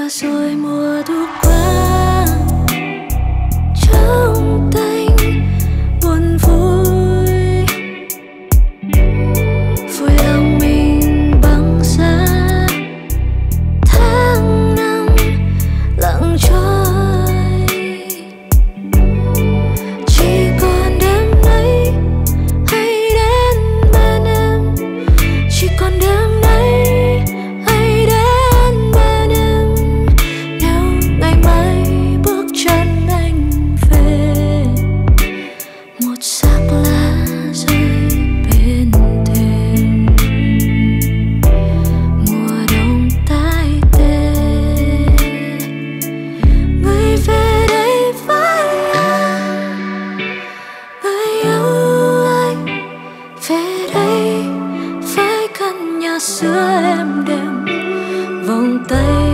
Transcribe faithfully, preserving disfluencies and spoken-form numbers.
Và rồi mùa thu qua trong tanh buồn vui, vui lòng mình băng giá tháng năm lặng trôi. Chỉ còn đêm nay hay đến bên em, chỉ còn đêm nay hay đến bên em. Nếu ngày mai bước chân anh về, một xác lá rơi bên thềm, mùa đông tái tê. Người về đây với anh, người yêu anh, về đây với căn nhà xưa êm đềm, vòng tay